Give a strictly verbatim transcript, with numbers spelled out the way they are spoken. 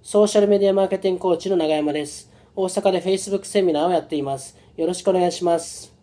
ソーシャルメディアマーケティングコーチの永山です。大阪で Facebook セミナーをやっています。よろしくお願いします。